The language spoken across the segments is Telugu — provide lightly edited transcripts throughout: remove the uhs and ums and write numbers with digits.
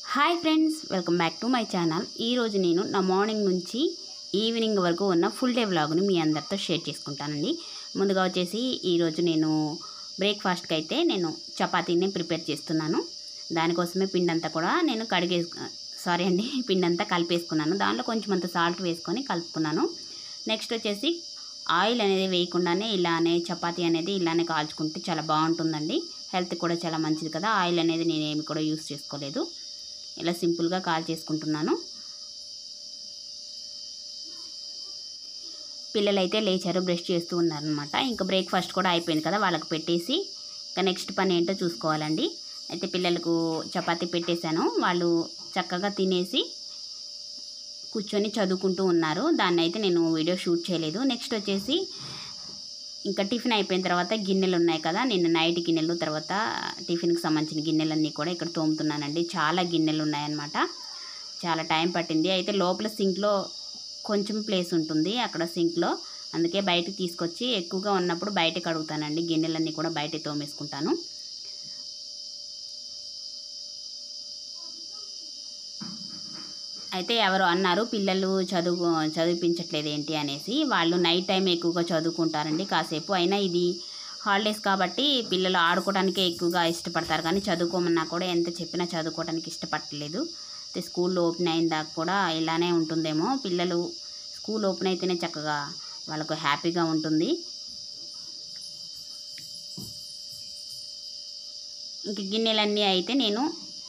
Hi friends, welcome back to my channel. ఈరోజు నేను నా మార్నింగ్ నుంచి ఈవినింగ్ వరకు ఉన్న ఫుల్ డే వ్లాగ్ని మీ అందరితో షేర్ చేసుకుంటానండి. ముందుగా వచ్చేసి ఈరోజు నేను బ్రేక్ఫాస్ట్కి అయితే నేను చపాతీని ప్రిపేర్ చేస్తున్నాను. దానికోసమే పిండంతా కూడా నేను పిండంతా కలిపేసుకున్నాను. దాంట్లో కొంచెం అంత సాల్ట్ వేసుకొని కలుపుకున్నాను. నెక్స్ట్ వచ్చేసి ఆయిల్ అనేది వేయకుండానే ఇలానే చపాతీ అనేది ఇలానే కాల్చుకుంటే చాలా బాగుంటుందండి. హెల్త్ కూడా చాలా మంచిది కదా. ఆయిల్ అనేది నేనేమి కూడా యూస్ చేసుకోలేదు. ఇలా సింపుల్గా కాల్ చేసుకుంటున్నాను. పిల్లలైతే లేచారు, బ్రష్ చేస్తూ ఉన్నారనమాట. ఇంకా బ్రేక్ఫాస్ట్ కూడా అయిపోయింది కదా, వాళ్ళకి పెట్టేసి ఇంకా నెక్స్ట్ పని ఏంటో చూసుకోవాలండి. అయితే పిల్లలకు చపాతీ పెట్టేశాను. వాళ్ళు చక్కగా తినేసి కూర్చొని చదువుకుంటూ ఉన్నారు. దాన్ని అయితే నేను వీడియో షూట్ చేయలేదు. నెక్స్ట్ వచ్చేసి ఇంకా టిఫిన్ అయిపోయిన తర్వాత గిన్నెలు ఉన్నాయి కదా, నిన్న నైట్ గిన్నెలు, తర్వాత టిఫిన్కి సంబంధించిన గిన్నెలన్నీ కూడా ఇక్కడ తోముతున్నానండి. చాలా గిన్నెలు ఉన్నాయన్నమాట. చాలా టైం పట్టింది. అయితే లోపల సింక్లో కొంచెం ప్లేస్ ఉంటుంది అక్కడ సింక్లో, అందుకే బయటకు తీసుకొచ్చి ఎక్కువగా ఉన్నప్పుడు బయటకు కడుగుతానండి. గిన్నెలన్నీ కూడా బయట తోమేసుకుంటాను. అయితే ఎవరు అన్నారు పిల్లలు చదివించట్లేదు ఏంటి అనేసి. వాళ్ళు నైట్ టైం ఎక్కువగా చదువుకుంటారండి కాసేపు. అయినా ఇది హాలిడేస్ కాబట్టి పిల్లలు ఆడుకోవడానికే ఎక్కువగా ఇష్టపడతారు, కానీ చదువుకోమన్నా కూడా ఎంత చెప్పినా చదువుకోవడానికి ఇష్టపడలేదు. అయితే స్కూల్ ఓపెన్ అయిన దాకా కూడా ఇలానే ఉంటుందేమో. పిల్లలు స్కూల్ ఓపెన్ అయితేనే చక్కగా వాళ్ళకు హ్యాపీగా ఉంటుంది. ఇంక గిన్నెలన్నీ అయితే నేను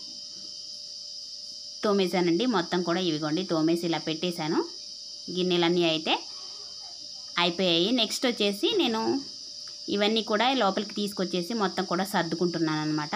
తోమేసానండి. మొత్తం కూడా ఇవిగోండి తోమేసి ఇలా పెట్టేశాను. గిన్నెలన్నీ అయితే అయిపోయాయి. నెక్స్ట్ వచ్చేసి నేను ఇవన్నీ కూడా లోపలికి తీసుకొచ్చేసి మొత్తం కూడా సర్దుకుంటున్నాను అనమాట.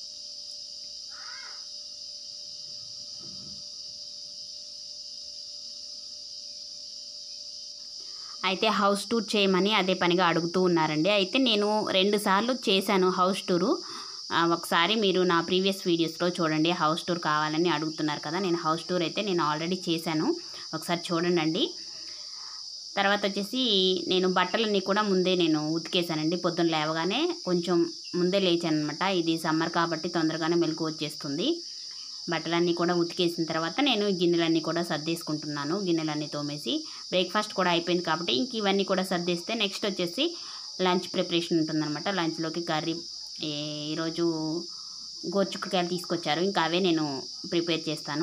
అయితే హౌస్ టూర్ చేయమని అదే పనిగా అడుగుతూ ఉన్నారండి. అయితే నేను 2 సార్లు చేశాను హౌస్ టూరు. ఒకసారి మీరు నా ప్రీవియస్ వీడియోస్లో చూడండి. హౌస్ టూర్ కావాలని అడుగుతున్నారు కదా, నేను హౌస్ టూర్ అయితే నేను ఆల్రెడీ చేశాను, ఒకసారి చూడండి. తర్వాత వచ్చేసి నేను బట్టలన్నీ కూడా ముందే నేను ఉతికేసానండి. పొద్దున్న లేవగానే కొంచెం ముందే లేచాను అనమాట. ఇది సమ్మర్ కాబట్టి తొందరగానే మెలకు వచ్చేస్తుంది. బట్టలన్నీ కూడా ఉతికేసిన తర్వాత నేను గిన్నెలన్నీ కూడా సర్దేసుకుంటున్నాను. గిన్నెలన్నీ తోమేసి బ్రేక్ఫాస్ట్ కూడా అయిపోయింది కాబట్టి ఇంక ఇవన్నీ కూడా సర్దేస్తే నెక్స్ట్ వచ్చేసి లంచ్ ప్రిపరేషన్ ఉంటుందన్నమాట. లంచ్లోకి కర్రీ ఈరోజు గోరుచిక్కుడుకాయలు తీసుకొచ్చారు, ఇంకా అవే నేను ప్రిపేర్ చేస్తాను.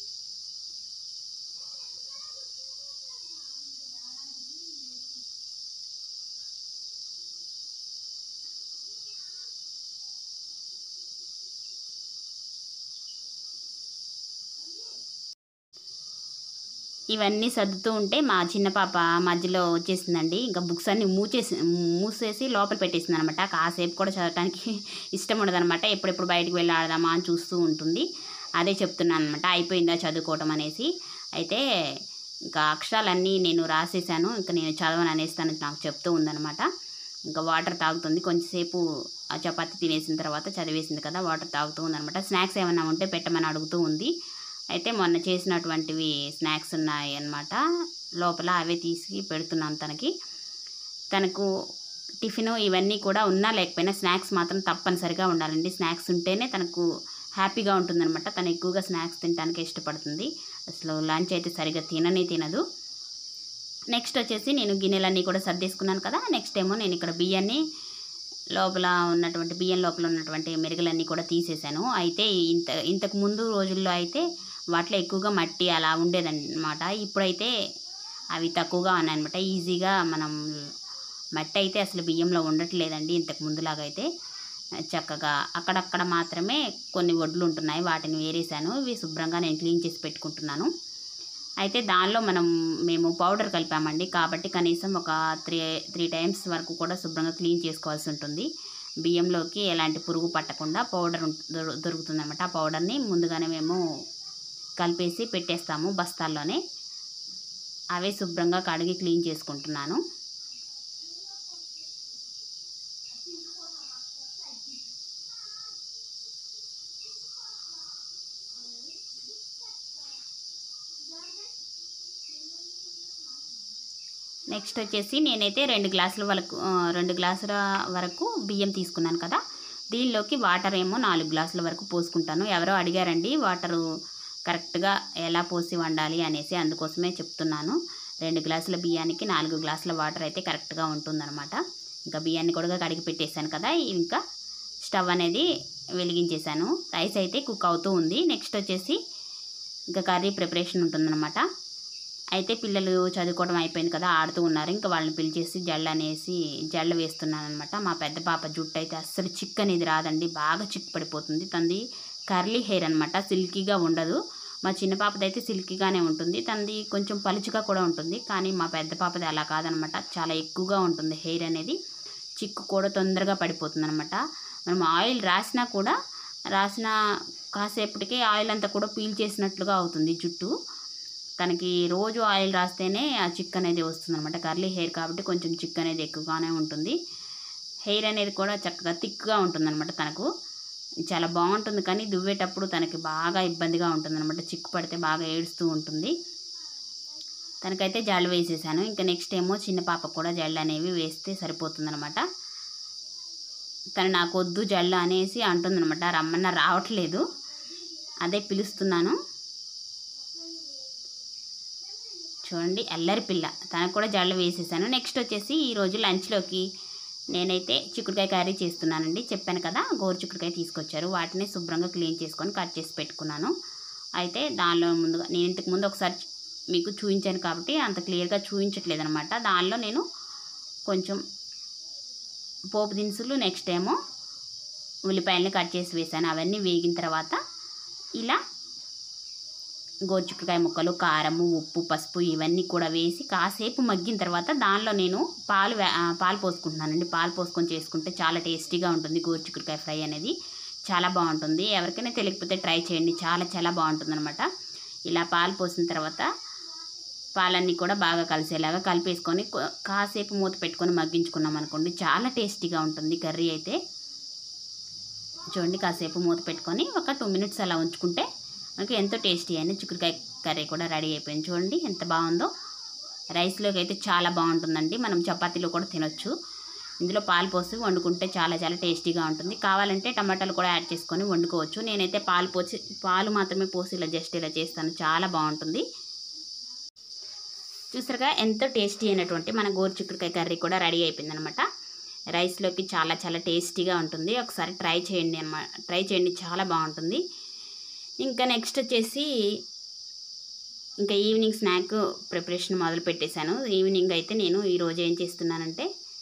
ఇవన్నీ సర్దుతూ ఉంటే మా చిన్న పాప మధ్యలో వచ్చేసిందండి. ఇంకా బుక్స్ అన్నీ మూసేసి లోపల పెట్టేసింది అనమాట. కాసేపు కూడా చదవడానికి ఇష్టం ఉండదనమాట. ఎప్పుడెప్పుడు బయటకు వెళ్ళి ఆడదామా అని చూస్తూ ఉంటుంది. అదే చెప్తున్నాను అనమాట, అయిపోయిందా చదువుకోవటం అనేసి. అయితే ఇంకా అక్షరాలన్నీ నేను రాసేసాను, ఇంకా నేను చదవను అనేస్తాను నాకు చెప్తూ ఉందనమాట. ఇంకా వాటర్ తాగుతుంది. కొంచెంసేపు ఆ చపాతీ తినేసిన తర్వాత చదివేసింది కదా, వాటర్ తాగుతూ ఉందనమాట. స్నాక్స్ ఏమైనా ఉంటే పెట్టమని అడుగుతూ ఉంది. అయితే మొన్న చేసినటువంటివి స్నాక్స్ ఉన్నాయి అన్నమాట లోపల, అవే తీసి పెడుతున్నాను తనకు టిఫిన్ ఇవన్నీ కూడా ఉన్నా లేకపోయినా స్నాక్స్ మాత్రం తప్పనిసరిగా ఉండాలండి. స్నాక్స్ ఉంటేనే తనకు హ్యాపీగా ఉంటుందన్నమాట. తను ఎక్కువగా స్నాక్స్ తినడానికి ఇష్టపడుతుంది. అసలు లంచ్ అయితే సరిగ్గా తినదు. నెక్స్ట్ వచ్చేసి నేను గిన్నెలన్నీ కూడా సర్దేసుకున్నాను కదా. నెక్స్ట్ ఏమో నేను ఇక్కడ బియ్యం లోపల ఉన్నటువంటి మెరుగులన్నీ కూడా తీసేసాను. అయితే ఇంతకు ముందు రోజుల్లో అయితే వాటిలో ఎక్కువగా మట్టి అలా ఉండేదన్నమాట. ఇప్పుడైతే అవి తక్కువగా ఉన్నాయన్నమాట. ఈజీగా మనం మట్టి అయితే అసలు బియ్యంలో ఉండట్లేదండి ఇంతకు ముందులాగా. అయితే చక్కగా అక్కడక్కడ మాత్రమే కొన్ని వడ్లు ఉంటున్నాయి, వాటిని వేరేసాను. ఇవి శుభ్రంగా నేను క్లీన్ చేసి పెట్టుకుంటున్నాను. అయితే దానిలో మేము పౌడర్ కలిపామండి కాబట్టి కనీసం ఒక 3 టైమ్స్ వరకు కూడా శుభ్రంగా క్లీన్ చేసుకోవాల్సి ఉంటుంది. బియ్యంలోకి ఎలాంటి పురుగు పట్టకుండా పౌడర్ దొరుకుతుందన్నమాట. ఆ పౌడర్ని ముందుగానే మేము కలిపేసి పెట్టేస్తాము బస్తాల్లోనే. అవే శుభ్రంగా కడిగి క్లీన్ చేసుకుంటున్నాను. నెక్స్ట్ వచ్చేసి నేనైతే 2 గ్లాసుల వరకు బియ్యం తీసుకున్నాను కదా. దీనిలోకి వాటర్ ఏమో 4 గ్లాసుల వరకు పోసుకుంటాను. ఎవరో అడిగారండి వాటరు కరెక్ట్గా ఎలా పోసి వండాలి అనేసి, అందుకోసమే చెప్తున్నాను. 2 గ్లాసుల బియ్యానికి 4 గ్లాసుల వాటర్ అయితే కరెక్ట్గా ఉంటుందన్నమాట. ఇంకా బియ్యాన్ని కూడా కడిగి పెట్టేశాను కదా, ఇంకా స్టవ్ అనేది వెలిగించేశాను. రైస్ అయితే కుక్ అవుతూ ఉంది. నెక్స్ట్ వచ్చేసి ఇంకా కర్రీ ప్రిపరేషన్ ఉంటుందన్నమాట. అయితే పిల్లలు చదువుకోవడం అయిపోయింది కదా, ఆడుతూ ఉన్నారు. ఇంకా వాళ్ళని పిలిచేసి జళ్ళు వేస్తున్నాను అనమాట. మా పెద్ద పాప జుట్టు అయితే అస్సలు చిక్ అనేది రాదండి, బాగా చిక్ పడిపోతుంది. తనది కర్లీ హెయిర్ అనమాట, సిల్కీగా ఉండదు. మా చిన్న పాపది అయితే సిల్కీగానే ఉంటుంది, తనది కొంచెం పలుచుగా కూడా ఉంటుంది. కానీ మా పెద్ద పాపది అలా కాదనమాట, చాలా ఎక్కువగా ఉంటుంది హెయిర్ అనేది. చిక్కు కూడా తొందరగా పడిపోతుంది అనమాట. మనం ఆయిల్ రాసిన కాసేపటికే ఆయిల్ అంతా కూడా పీల్ చేసినట్లుగా అవుతుంది జుట్టు. తనకి రోజు ఆయిల్ రాస్తేనే ఆ చిక్ అనేది వస్తుందన్నమాట. కర్లీ హెయిర్ కాబట్టి కొంచెం చిక్ అనేది ఎక్కువగానే ఉంటుంది. హెయిర్ అనేది కూడా చక్కగా థిక్గా ఉంటుందన్నమాట. తనకు చాలా బాగుంటుంది, కానీ దువ్వేటప్పుడు తనకి బాగా ఇబ్బందిగా ఉంటుందన్నమాట. చిక్కు పడితే బాగా ఏడుస్తూ ఉంటుంది. తనకైతే జళ్ళు వేసేసాను. ఇంకా నెక్స్ట్ ఏమో చిన్న పాపకు కూడా జళ్ళు అనేవి వేస్తే సరిపోతుందన్నమాట. తను నాకు వద్దు జళ్ళు అనేసి అంటుందన్నమాట, రమ్మన్న రావట్లేదు, అదే పిలుస్తున్నాను. చూడండి అల్లరి పిల్ల, తనకు కూడా జళ్ళు వేసేసాను. నెక్స్ట్ వచ్చేసి ఈరోజు లంచ్లోకి నేనైతే చిక్కుడుకాయ కర్రీ చేస్తున్నానండి. చెప్పాను కదా, గోరు చిక్కుడుకాయ తీసుకొచ్చారు, వాటిని శుభ్రంగా క్లీన్ చేసుకొని కట్ చేసి పెట్టుకున్నాను. అయితే దానిలో ముందుగా నేను ఇంతకు ముందు ఒకసారి మీకు చూపించాను కాబట్టి అంత క్లియర్గా చూపించట్లేదు అనమాట. దానిలో నేను కొంచెం పోపు దినుసులు, నెక్స్ట్ ఏమో ఉల్లిపాయలని కట్ చేసి వేసాను. అవన్నీ వేగిన తర్వాత ఇలా గోరుచిక్కుడుకాయ ముక్కలు, కారము, ఉప్పు, పసుపు ఇవన్నీ కూడా వేసి కాసేపు మగ్గిన తర్వాత దానిలో నేను పాలు పోసుకుంటున్నానండి. పాలు పోసుకొని చేసుకుంటే చాలా టేస్టీగా ఉంటుంది. గోరుచిక్కుడుకాయ ఫ్రై అనేది చాలా బాగుంటుంది. ఎవరికైనా తెలియకపోతే ట్రై చేయండి, చాలా చాలా బాగుంటుంది అనమాట. ఇలా పాలు పోసిన తర్వాత పాలన్నీ కూడా బాగా కలిసేలాగా కలిపేసుకొని కాసేపు మూత పెట్టుకొని మగ్గించుకున్నాం అనుకోండి, చాలా టేస్టీగా ఉంటుంది కర్రీ అయితే. చూడండి, కాసేపు మూత పెట్టుకొని ఒక 2 మినిట్స్ అలా ఉంచుకుంటే మనకి ఎంతో టేస్టీ అయిన చిక్కుడుకాయ కర్రీ కూడా రెడీ అయిపోయింది. చూడండి ఎంత బాగుందో. రైస్లోకి అయితే చాలా బాగుంటుందండి, మనం చపాతీలో కూడా తినొచ్చు. ఇందులో పాలు పోసి వండుకుంటే చాలా చాలా టేస్టీగా ఉంటుంది. కావాలంటే టమాటాలు కూడా యాడ్ చేసుకొని వండుకోవచ్చు. నేనైతే పాలు మాత్రమే పోసి ఇలా జస్ట్ ఇలా చేస్తాను, చాలా బాగుంటుంది. చూసారుగా ఎంతో టేస్టీ అయినటువంటి మన గోరు చిక్కుడుకాయ కర్రీ కూడా రెడీ అయిపోయింది అనమాట. రైస్లోకి చాలా చాలా టేస్టీగా ఉంటుంది. ఒకసారి ట్రై చేయండి, చాలా బాగుంటుంది. ఇంకా నెక్స్ట్ వచ్చేసి ఇంకా ఈవినింగ్ స్నాక్ ప్రిపరేషన్ మొదలు పెట్టేశాను. ఈవినింగ్ అయితే నేను ఈరోజు ఏం చేస్తున్నానంటే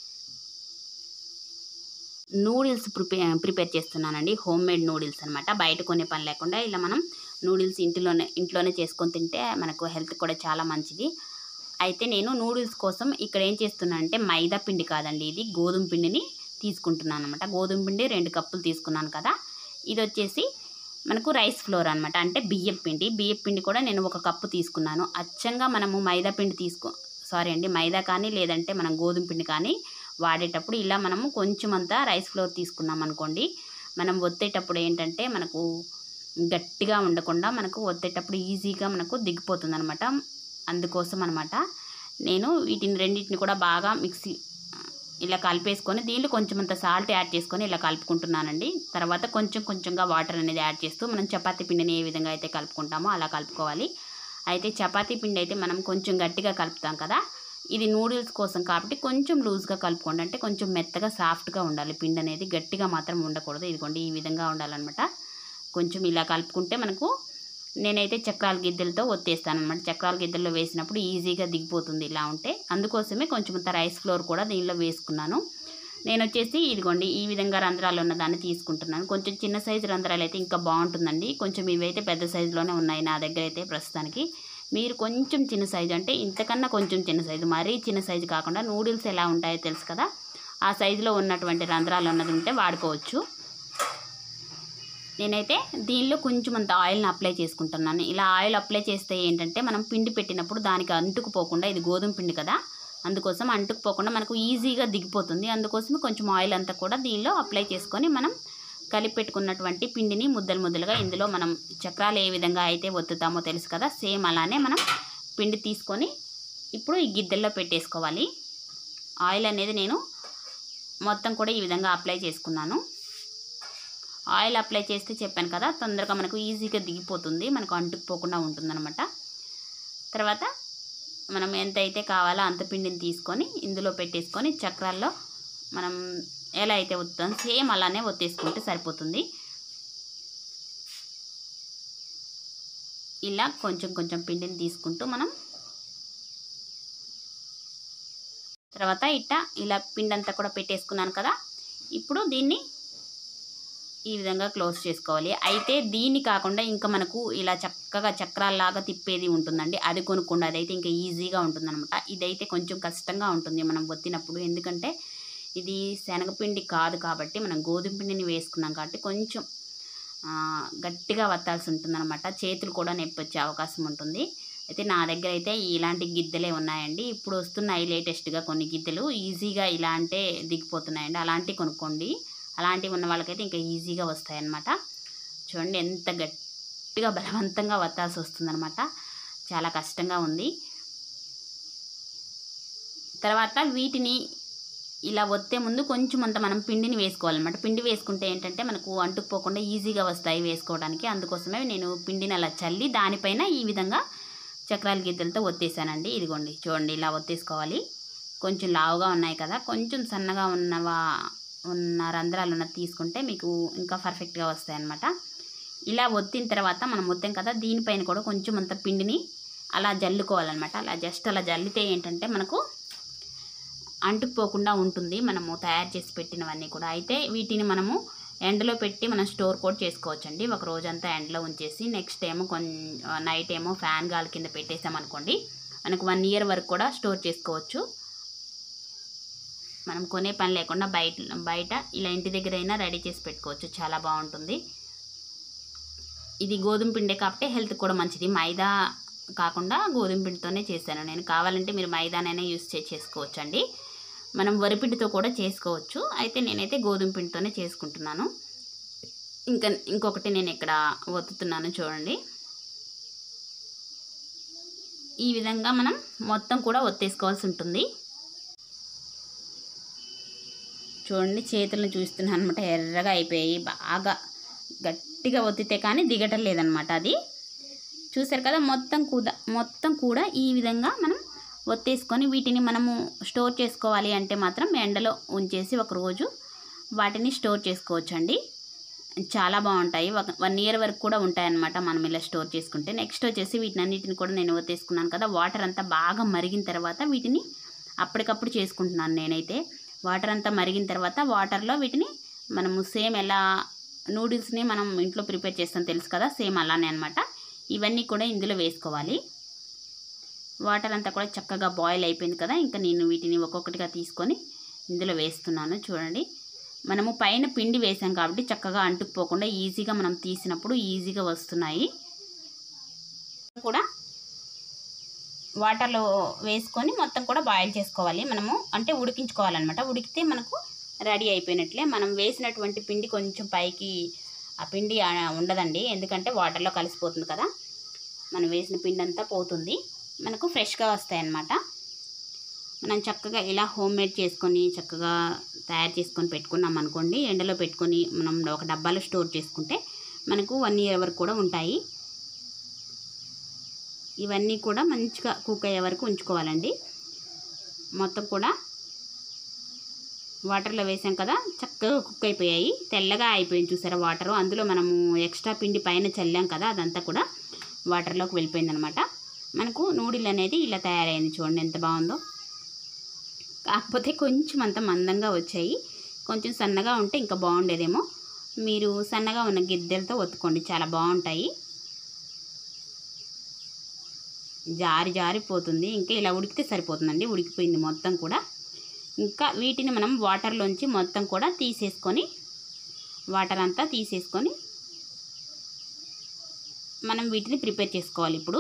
నూడిల్స్ ప్రిపేర్ చేస్తున్నానండి. హోమ్ మేడ్ నూడిల్స్ అనమాట. బయట కొనే పని లేకుండా ఇలా మనం నూడిల్స్ ఇంట్లోనే చేసుకొని తింటే మనకు హెల్త్ కూడా చాలా మంచిది. అయితే నేను నూడిల్స్ కోసం ఇక్కడ ఏం చేస్తున్నానంటే మైదా పిండి కాదండి, ఇది గోధుమ పిండిని తీసుకుంటున్నాను అనమాట. గోధుమ పిండి 2 కప్పులు తీసుకున్నాను కదా. ఇది వచ్చేసి మనకు రైస్ ఫ్లోర్ అనమాట, అంటే బియ్యం పిండి కూడా నేను 1 కప్పు తీసుకున్నాను. అచ్చంగా మనము మైదా కానీ లేదంటే మనం గోధుమ పిండి కానీ వాడేటప్పుడు ఇలా మనము కొంచెం అంతా రైస్ ఫ్లోర్ తీసుకున్నాం అనుకోండి, మనం ఒత్తేటప్పుడు ఏంటంటే మనకు గట్టిగా ఉండకుండా మనకు ఒత్తేటప్పుడు ఈజీగా మనకు దిగిపోతుంది అనమాట. అందుకోసం అనమాట నేను రెండింటిని కూడా బాగా ఇలా కలిపేసుకొని దీనిలో కొంచెం అంత సాల్ట్ యాడ్ చేసుకొని ఇలా కలుపుకుంటున్నానండి. తర్వాత కొంచెంగా వాటర్ అనేది యాడ్ చేస్తూ మనం చపాతీ పిండిని ఏ విధంగా అయితే కలుపుకుంటామో అలా కలుపుకోవాలి. అయితే చపాతీ పిండి అయితే మనం కొంచెం గట్టిగా కలుపుతాం కదా, ఇది నూడిల్స్ కోసం కాబట్టి కొంచెం లూజ్గా కలుపుకోండి, అంటే కొంచెం మెత్తగా సాఫ్ట్గా ఉండాలి పిండి అనేది, గట్టిగా మాత్రం ఉండకూడదు. ఇదిగోండి ఈ విధంగా ఉండాలన్నమాట. కొంచెం ఇలా కలుపుకుంటే మనకు నేనైతే చక్రాల గిద్దెలతో ఒత్తేస్తాను అనమాట. చక్రాల గిద్దెల్లో వేసినప్పుడు ఈజీగా దిగిపోతుంది ఇలా ఉంటే. అందుకోసమే కొంచెం రైస్ ఫ్లోర్ కూడా దీనిలో వేసుకున్నాను. నేను వచ్చేసి ఇదిగోండి ఈ విధంగా రంధ్రాలు ఉన్న దాన్ని తీసుకుంటున్నాను. కొంచెం చిన్న సైజు రంధ్రాలు అయితే ఇంకా బాగుంటుందండి. కొంచెం ఇవైతే పెద్ద సైజులోనే ఉన్నాయి నా దగ్గర అయితే ప్రస్తుతానికి. మీరు కొంచెం చిన్న సైజు అంటే ఇంతకన్నా కొంచెం చిన్న సైజు, మరీ చిన్న సైజు కాకుండా నూడిల్స్ ఎలా ఉంటాయో తెలుసు కదా, ఆ సైజులో ఉన్నటువంటి రంధ్రాలు ఉన్నది ఉంటే వాడుకోవచ్చు. నేనైతే దీనిలో కొంచెం అంత ఆయిల్ని అప్లై చేసుకుంటున్నాను. ఇలా ఆయిల్ అప్లై చేస్తే ఏంటంటే మనం పిండి పెట్టినప్పుడు దానికి అంటుకుపోకుండా, ఇది గోధుమ పిండి కదా, అందుకోసం అంటుకుపోకుండా మనకు ఈజీగా దిగిపోతుంది. అందుకోసమే కొంచెం ఆయిల్ అంతా కూడా దీనిలో అప్లై చేసుకొని మనం కలిపి పెట్టుకున్నటువంటి పిండిని ముద్దలుగా ఇందులో మనం చక్రాలు ఏ విధంగా అయితే ఒత్తుతామో తెలుసు కదా, సేమ్ అలానే మనం పిండి తీసుకొని ఇప్పుడు ఈ గిద్దెల్లో పెట్టేసుకోవాలి. ఆయిల్ అనేది నేను మొత్తం కూడా ఈ విధంగా అప్లై చేసుకున్నాను. ఆయిల్ అప్లై చేస్తే చెప్పాను కదా తొందరగా మనకు ఈజీగా దిగిపోతుంది, మనకు అంటుకుపోకుండా ఉంటుందన్నమాట. తర్వాత మనం ఎంత అయితే కావాలో అంత పిండిని తీసుకొని ఇందులో పెట్టేసుకొని చక్రాల్లో మనం ఎలా అయితే ఒత్తుతాం సేమ్ అలానే ఒత్తేసుకుంటే సరిపోతుంది. ఇలా కొంచెం కొంచెం పిండిని తీసుకుంటూ మనం తర్వాత ఇలా పిండి అంతా కూడా పెట్టేసుకున్నాను కదా. ఇప్పుడు దీన్ని ఈ విధంగా క్లోజ్ చేసుకోవాలి. అయితే దీన్ని కాకుండా ఇంకా మనకు ఇలా చక్కగా చక్రాల్లాగా తిప్పేది ఉంటుందండి, అది కొనుక్కోండి. అదైతే ఇంకా ఈజీగా ఉంటుందన్నమాట. ఇదైతే కొంచెం కష్టంగా ఉంటుంది మనం ఒత్తినప్పుడు, ఎందుకంటే ఇది శనగపిండి కాదు కాబట్టి మనం గోధుమ పిండిని వేసుకున్నాం కాబట్టి కొంచెం గట్టిగా వత్తాల్సి ఉంటుందన్నమాట. చేతులు కూడా నొప్పి వచ్చే అవకాశం ఉంటుంది. అయితే నా దగ్గర అయితే ఇలాంటి గిద్దెలే ఉన్నాయండి. ఇప్పుడు వస్తున్నాయి లేటెస్ట్గా కొన్ని గిద్దెలు, ఈజీగా ఇలా అంటే దిగిపోతున్నాయండి. అలాంటివి కొనుక్కోండి. అలాంటివి ఉన్న వాళ్ళకైతే ఇంకా ఈజీగా వస్తాయన్నమాట. చూడండి ఎంత గట్టిగా బలవంతంగా వత్తాల్సి వస్తుందన్నమాట, చాలా కష్టంగా ఉంది. తర్వాత వీటిని ఇలా ఒత్తే ముందు కొంచెం అంత మనం పిండిని వేసుకోవాలన్నమాట. పిండి వేసుకుంటే ఏంటంటే మనకు అంటుకుపోకుండా ఈజీగా వస్తాయి వేసుకోవడానికి. అందుకోసమే నేను పిండిని అలా చల్లి దానిపైన ఈ విధంగా చక్రాల గిద్దెలతో ఒత్తేసానండి. ఇదిగోండి చూడండి ఇలా ఒత్తేసుకోవాలి. కొంచెం లావుగా ఉన్నాయి కదా, కొంచెం సన్నగా ఉన్న రంధ్రాలు ఉన్నది తీసుకుంటే మీకు ఇంకా పర్ఫెక్ట్గా వస్తాయి అన్నమాట. ఇలా ఒత్తిన తర్వాత మనం ఒత్తాం కదా, దీనిపైన కూడా కొంచెం అంత పిండిని అలా జల్లుకోవాలన్నమాట. అలా జస్ట్ అలా జల్లితే ఏంటంటే మనకు అంటుకుపోకుండా ఉంటుంది మనము తయారు చేసి పెట్టినవన్నీ కూడా. అయితే వీటిని మనము ఎండలో పెట్టి మనం స్టోర్ కూడా చేసుకోవచ్చండి. ఒక రోజంతా ఎండలో ఉంచేసి నెక్స్ట్ ఏమో నైట్ ఏమో ఫ్యాన్ గాలి కింద పెట్టేసామనుకోండి, మనకు 1 ఇయర్ వరకు కూడా స్టోర్ చేసుకోవచ్చు. మనం కొనే పని లేకుండా బయట ఇలా ఇంటి దగ్గర అయినా రెడీ చేసి పెట్టుకోవచ్చు, చాలా బాగుంటుంది. ఇది గోధుమ పిండే కాబట్టి హెల్త్ కూడా మంచిది. మైదా కాకుండా గోధుమ పిండితోనే చేశాను నేను. కావాలంటే మీరు మైదానైనా యూస్ చేసుకోవచ్చు అండి, మనం వరిపిండితో కూడా చేసుకోవచ్చు. అయితే నేనైతే గోధుమ పిండితోనే చేసుకుంటున్నాను. ఇంకొకటి నేను ఇక్కడ ఒత్తుతున్నాను చూడండి. ఈ విధంగా మనం మొత్తం కూడా ఒత్తేసుకోవాల్సి ఉంటుంది. చూడండి చేతులను చూస్తున్నాను అనమాట, ఎర్రగా అయిపోయాయి. బాగా గట్టిగా ఒత్తితే కానీ దిగటం లేదనమాట. అది చూసారు కదా, మొత్తం కూడా ఈ విధంగా మనం ఒత్తేసుకొని వీటిని మనము స్టోర్ చేసుకోవాలి అంటే మాత్రం ఎండలో ఉంచేసి ఒక రోజు వాటిని స్టోర్ చేసుకోవచ్చండి. చాలా బాగుంటాయి, 1 ఇయర్ వరకు కూడా ఉంటాయన్నమాట మనం ఇలా స్టోర్ చేసుకుంటే. నెక్స్ట్ వచ్చేసి వీటినన్నిటిని కూడా నేను ఒత్తేసుకున్నాను కదా, వాటర్ అంతా బాగా మరిగిన తర్వాత వీటిని అప్పటికప్పుడు చేసుకుంటున్నాను నేనైతే. వాటర్ అంతా మరిగిన తర్వాత వాటర్లో వీటిని మనము సేమ్ ఎలా నూడిల్స్ని మనం ఇంట్లో ప్రిపేర్ చేస్తాం తెలుసు కదా, సేమ్ అలానే అనమాట. ఇవన్నీ కూడా ఇందులో వేసుకోవాలి. వాటర్ అంతా కూడా చక్కగా బాయిల్ అయిపోయింది కదా, ఇంకా నేను వీటిని ఒక్కొక్కటిగా తీసుకొని ఇందులో వేస్తున్నాను. చూడండి మనము పైన పిండి వేసాం కాబట్టి చక్కగా అంటుకుపోకుండా ఈజీగా మనం తీసినప్పుడు ఈజీగా వస్తున్నాయి. కూడా వాటర్లో వేసుకొని మొత్తం కూడా బాయిల్ చేసుకోవాలి మనము, అంటే ఉడికించుకోవాలన్నమాట. ఉడికితే మనకు రెడీ అయిపోయినట్లే. మనం వేసినటువంటి పిండి కొంచెం పైకి ఆ పిండి ఉండదండి, ఎందుకంటే వాటర్లో కలిసిపోతుంది కదా, మనం వేసిన పిండి అంతా పోతుంది, మనకు ఫ్రెష్గా వస్తాయి అన్నమాట. మనం చక్కగా ఇలా హోమ్మేడ్ చేసుకొని చక్కగా తయారు చేసుకొని పెట్టుకున్నాం అనుకోండి, ఎండలో పెట్టుకొని మనం ఒక డబ్బాలో స్టోర్ చేసుకుంటే మనకు 1 ఇయర్ వరకు కూడా ఉంటాయి. ఇవన్నీ కూడా మంచిగా కుక్ అయ్యే వరకు ఉంచుకోవాలండి. మొత్తం కూడా వాటర్లో వేసాం కదా, చక్కగా కుక్ అయిపోయాయి, తెల్లగా అయిపోయింది చూసారా వాటరు. అందులో మనము ఎక్స్ట్రా పిండి పైన చల్లాం కదా, అదంతా కూడా వాటర్లోకి వెళ్ళిపోయిందనమాట. మనకు నూడిల్ అనేది ఇలా తయారైంది. చూడండి ఎంత బాగుందో. కాకపోతే కొంచెం అంత మందంగా వచ్చాయి, కొంచెం సన్నగా ఉంటే ఇంకా బాగుండేదేమో. మీరు సన్నగా ఉన్న గిద్దెలతో ఒత్తుకోండి, చాలా బాగుంటాయి. జారిపోతుంది, ఇంకా ఇలా ఉడికితే సరిపోతుందండి. ఉడికిపోయింది మొత్తం కూడా. ఇంకా వీటిని మనం వాటర్లోంచి మొత్తం కూడా తీసేసుకొని, వాటర్ అంతా తీసేసుకొని మనం వీటిని ప్రిపేర్ చేసుకోవాలి. ఇప్పుడు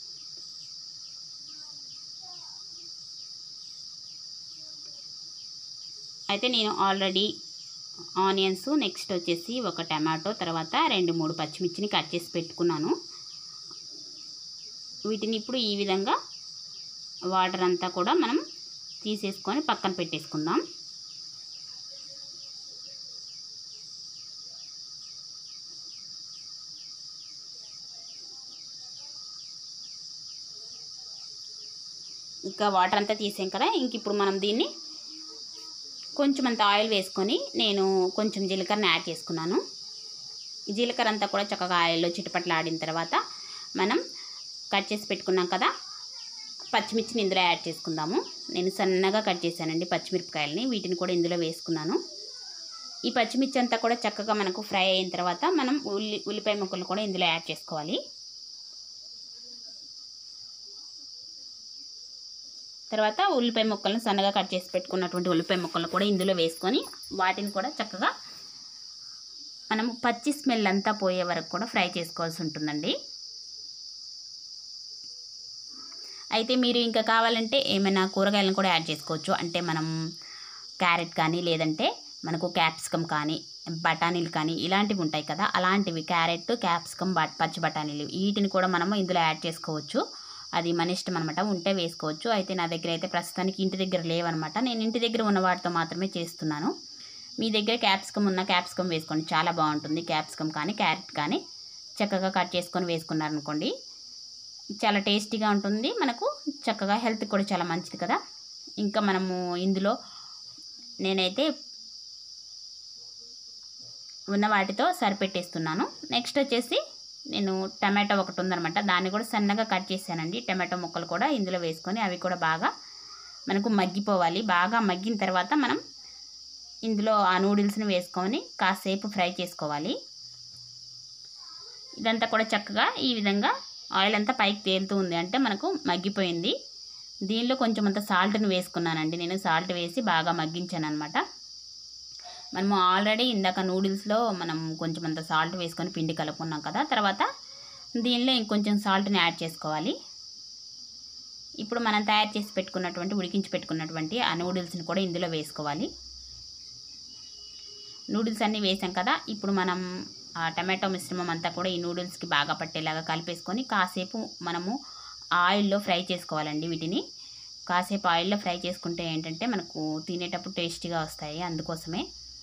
అయితే నేను ఆల్రెడీ ఆనియన్స్, నెక్స్ట్ వచ్చేసి ఒక టమాటో, తర్వాత 2-3 పచ్చిమిర్చిని కట్ చేసి పెట్టుకున్నాను. వీటిని ఇప్పుడు ఈ విధంగా వాటర్ అంతా కూడా మనం తీసేసుకొని పక్కన పెట్టేసుకుందాం. ఇంకా వాటర్ అంతా తీసాం కదా, ఇంక ఇప్పుడు మనం దీన్ని కొంచెం అంత ఆయిల్ వేసుకొని నేను కొంచెం జీలకర్రని యాడ్ చేసుకున్నాను. ఈ జీలకర్ర అంతా కూడా చక్కగా ఆయిల్లో చిటపట్లాడిన తర్వాత మనం కట్ చేసి పెట్టుకున్నాం కదా పచ్చిమిర్చిని ఇందులో యాడ్ చేసుకుందాము. నేను సన్నగా కట్ చేశానండి పచ్చిమిరపకాయలని, వీటిని కూడా ఇందులో వేసుకున్నాను. ఈ పచ్చిమిర్చి అంతా కూడా చక్కగా మనకు ఫ్రై అయిన తర్వాత మనం ఉల్లిపాయ ముక్కలు కూడా ఇందులో యాడ్ చేసుకోవాలి. తర్వాత ఉల్లిపాయ ముక్కలను సన్నగా కట్ చేసి పెట్టుకున్నటువంటి ఉల్లిపాయ ముక్కలను కూడా ఇందులో వేసుకొని వాటిని కూడా చక్కగా మనము పచ్చి స్మెల్ అంతా పోయే వరకు కూడా ఫ్రై చేసుకోవాల్సి ఉంటుందండి. అయితే మీరు ఇంకా కావాలంటే ఏమైనా కూరగాయలను కూడా యాడ్ చేసుకోవచ్చు. అంటే మనం క్యారెట్ కానీ లేదంటే మనకు క్యాప్సికమ్ కానీ బఠానీలు కానీ ఇలాంటివి ఉంటాయి కదా, అలాంటివి క్యారెట్ క్యాప్సికమ్ పచ్చి బఠానీలు వీటిని కూడా మనము ఇందులో యాడ్ చేసుకోవచ్చు. అది మన ఇష్టం అనమాట, ఉంటే వేసుకోవచ్చు. అయితే నా దగ్గర అయితే ప్రస్తుతానికి ఇంటి దగ్గర లేవన్నమాట. నేను ఇంటి దగ్గర ఉన్న వాటితో మాత్రమే చేస్తున్నాను. మీ దగ్గర క్యాప్సికమ్ ఉన్న క్యాప్సికమ్ వేసుకోండి, చాలా బాగుంటుంది. క్యాప్సికమ్ కానీ క్యారెట్ కానీ చక్కగా కట్ చేసుకొని వేసుకున్నారనుకోండి చాలా టేస్టీగా ఉంటుంది, మనకు చక్కగా హెల్త్ కూడా చాలా మంచిది కదా. ఇంకా మనము ఇందులో నేనైతే ఉన్న వాటితో సరిపెట్టేస్తున్నాను. నెక్స్ట్ వచ్చేసి నేను టమాటో ఒకటి ఉందనమాట, దాన్ని కూడా సన్నగా కట్ చేశానండి. టమాటో ముక్కలు కూడా ఇందులో వేసుకొని అవి కూడా బాగా మనకు మగ్గిపోవాలి. బాగా మగ్గిన తర్వాత మనం ఇందులో ఆ నూడిల్స్ని వేసుకొని కాసేపు ఫ్రై చేసుకోవాలి. ఇదంతా కూడా చక్కగా ఈ విధంగా ఆయిల్ అంతా పైకి తేలుతూ ఉంది అంటే మనకు మగ్గిపోయింది. దీనిలో కొంచెం అంత సాల్ట్ని వేసుకున్నానండి, నేను సాల్ట్ వేసి బాగా మగ్గించాను అనమాట. మనము ఆల్రెడీ ఇందాక నూడిల్స్లో మనం కొంచెం అంత సాల్ట్ వేసుకొని పిండి కలుపుకున్నాం కదా, తర్వాత దీనిలో ఇంకొంచెం సాల్ట్ని యాడ్ చేసుకోవాలి. ఇప్పుడు మనం తయారు చేసి పెట్టుకున్నటువంటి ఉడికించి పెట్టుకున్నటువంటి ఆ నూడిల్స్ని కూడా ఇందులో వేసుకోవాలి. నూడిల్స్ అన్నీ వేసాం కదా, ఇప్పుడు మనం ఆ టమాటో మిశ్రమం అంతా కూడా ఈ నూడిల్స్కి బాగా పట్టేలాగా కలిపేసుకొని కాసేపు మనము ఆయిల్లో ఫ్రై చేసుకోవాలండి. వీటిని కాసేపు ఆయిల్లో ఫ్రై చేసుకుంటే ఏంటంటే మనకు తినేటప్పుడు టేస్టీగా వస్తాయి, అందుకోసమే.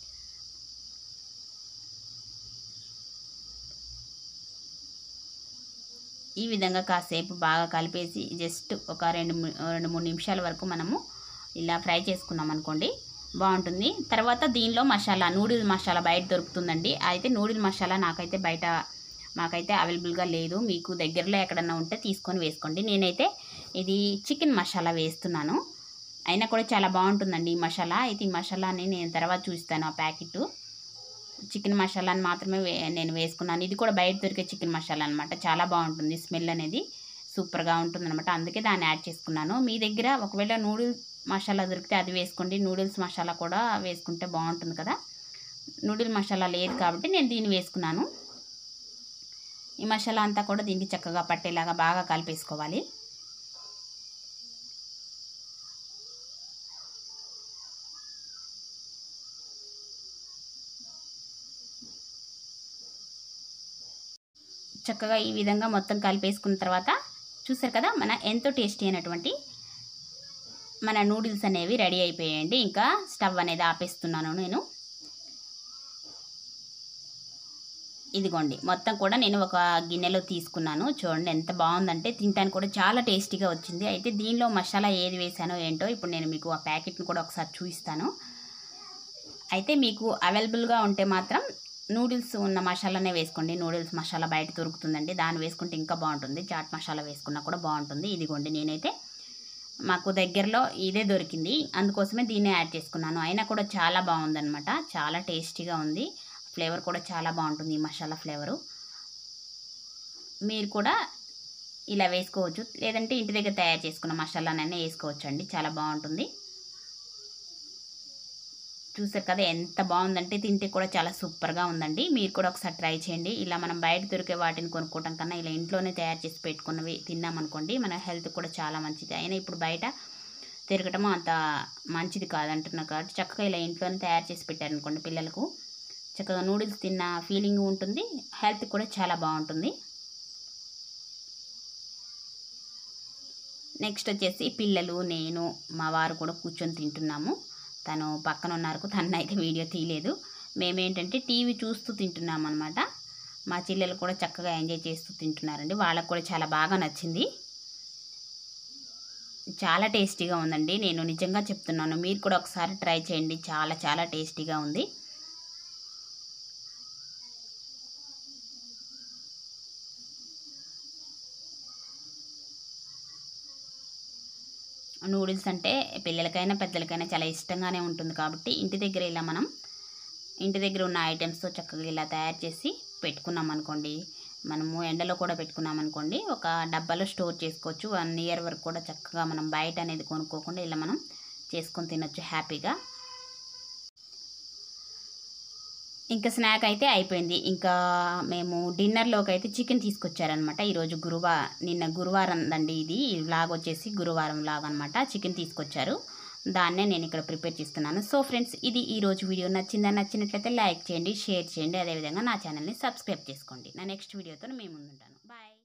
ఈ విధంగా కాసేపు బాగా కలిపేసి జస్ట్ ఒక 2-3 నిమిషాల వరకు మనము ఇలా ఫ్రై చేసుకున్నాం అనుకోండి బాగుంటుంది. తర్వాత దీనిలో మసాలా నూడిల్ మసాలా బయట దొరుకుతుందండి. అయితే నూడిల్ మసాలా మాకైతే అవైలబుల్గా లేదు. మీకు దగ్గరలో ఎక్కడన్నా ఉంటే తీసుకొని వేసుకోండి. నేనైతే ఇది చికెన్ మసాలా వేస్తున్నాను, అయినా కూడా చాలా బాగుంటుందండి ఈ మసాలా. అయితే ఈ మసాలాని నేను తర్వాత చూస్తాను. ఆ ప్యాకెట్ చికెన్ మసాలాని మాత్రమే నేను వేసుకున్నాను. ఇది కూడా బయట దొరికే చికెన్ మసాలా అనమాట, చాలా బాగుంటుంది. స్మెల్ అనేది సూపర్గా ఉంటుందన్నమాట, అందుకే దాన్ని యాడ్ చేసుకున్నాను. మీ దగ్గర ఒకవేళ నూడిల్స్ మసాలా దొరికితే అది వేసుకోండి, నూడిల్స్ మసాలా కూడా వేసుకుంటే బాగుంటుంది కదా. నూడిల్ మసాలా లేదు కాబట్టి నేను దీన్ని వేసుకున్నాను. ఈ మసాలా అంతా కూడా దీనికి చక్కగా పట్టేలాగా బాగా కలిపేసుకోవాలి. చక్కగా ఈ విధంగా మొత్తం కలిపేసుకున్న తర్వాత చూసారు కదా మన ఎంతో టేస్టీ అయినటువంటి మన నూడిల్స్ అనేవి రెడీ అయిపోయాయండి. ఇంకా స్టవ్ అనేది ఆపేస్తున్నాను నేను. ఇదిగోండి మొత్తం కూడా నేను ఒక గిన్నెలో తీసుకున్నాను. చూడండి ఎంత బాగుందంటే తినడానికి కూడా చాలా టేస్టీగా వచ్చింది. అయితే దీనిలో మసాలా ఏది వేసానో ఏంటో ఇప్పుడు నేను మీకు ఆ ప్యాకెట్ని కూడా ఒకసారి చూపిస్తాను. అయితే మీకు అవైలబుల్గా ఉంటే మాత్రం నూడిల్స్ ఉన్న మసాలానే వేసుకోండి. నూడిల్స్ మసాలా బయట దొరుకుతుందండి, దాన్ని వేసుకుంటే ఇంకా బాగుంటుంది. చాట్ మసాలా వేసుకున్నా కూడా బాగుంటుంది. ఇదిగోండి నేనైతే మాకు దగ్గరలో ఇదే దొరికింది, అందుకోసమే దీన్ని యాడ్ చేసుకున్నాను. అయినా కూడా చాలా బాగుందన్నమాట, చాలా టేస్టీగా ఉంది. ఫ్లేవర్ కూడా చాలా బాగుంటుంది ఈ మసాలా ఫ్లేవరు. మీరు కూడా ఇలా వేసుకోవచ్చు, లేదంటే ఇంటి దగ్గర తయారు చేసుకున్న మసాలానైనా వేసుకోవచ్చు అండి, చాలా బాగుంటుంది. చూసారు కదా ఎంత బాగుందంటే తింటే కూడా చాలా సూపర్గా ఉందండి. మీరు కూడా ఒకసారి ట్రై చేయండి. ఇలా మనం బయట దొరికే వాటిని కొనుక్కోవడం కన్నా ఇలా ఇంట్లోనే తయారు చేసి పెట్టుకున్నవి తిన్నామనుకోండి మన హెల్త్ కూడా చాలా మంచిది. అయినా ఇప్పుడు బయట తిరగటము అంత మంచిది కాదంటున్నా కాబట్టి చక్కగా ఇలా ఇంట్లోనే తయారు చేసి పెట్టారనుకోండి పిల్లలకు చక్కగా నూడిల్స్ తిన్న ఫీలింగ్ ఉంటుంది, హెల్త్ కూడా చాలా బాగుంటుంది. నెక్స్ట్ వచ్చేసి పిల్లలు నేను మా వారు కూడా కూర్చొని తింటున్నాము. తను పక్కన ఉన్నారు, తనైతే వీడియో తీయలేదు. మేమేంటంటే టీవీ చూస్తూ తింటున్నాం అనమాట. మా చెల్లెలు కూడా చక్కగా ఎంజాయ్ చేస్తూ తింటున్నారండి, వాళ్ళకు కూడా చాలా బాగా నచ్చింది. చాలా టేస్టీగా ఉందండి. నేను నిజంగా చెప్తున్నాను, మీరు కూడా ఒకసారి ట్రై చేయండి. చాలా చాలా టేస్టీగా ఉంది. నూడిల్స్ అంటే పిల్లలకైనా పెద్దలకైనా చాలా ఇష్టంగానే ఉంటుంది కాబట్టి ఇంటి దగ్గర ఉన్న ఐటమ్స్తో చక్కగా ఇలా తయారు చేసి పెట్టుకున్నాం అనుకోండి, మనము ఎండలో కూడా పెట్టుకున్నాం అనుకోండి, ఒక డబ్బాలో స్టోర్ చేసుకోవచ్చు. 1 ఇయర్ వరకు కూడా చక్కగా మనం బయట అనేది కొనుక్కోకుండా ఇలా మనం చేసుకొని తినొచ్చు హ్యాపీగా. ఇంకా స్నాక్ అయితే అయిపోయింది. ఇంకా మేము డిన్నర్‌లోకి అయితే చికెన్ తీసుకొచ్చారనమాట. ఈరోజు నిన్న గురువారం దండి ఇది. ఈ వ్లాగ్ వచ్చేసి గురువారం వ్లాగ్ అనమాట. చికెన్ తీసుకొచ్చారు. దాన్నే నేను ఇక్కడ ప్రిపేర్ చేస్తున్నాను. సో ఫ్రెండ్స్, ఇది ఈరోజు వీడియో. నచ్చినట్లయితే లైక్ చేయండి, షేర్ చేయండి. అదేవిధంగా నా ఛానల్‌ని సబ్స్క్రైబ్ చేసుకోండి. నా నెక్స్ట్ వీడియోతో మీ ముందుంటాను. బాయ్.